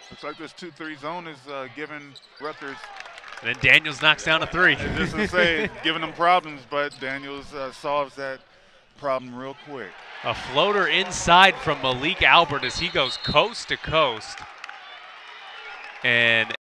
Looks like this 2-3 zone is giving Rutgers. And then Daniels knocks down a three. Just to say, giving them problems, but Daniels solves that problem real quick. A floater inside from Malik Albert as he goes coast to coast. And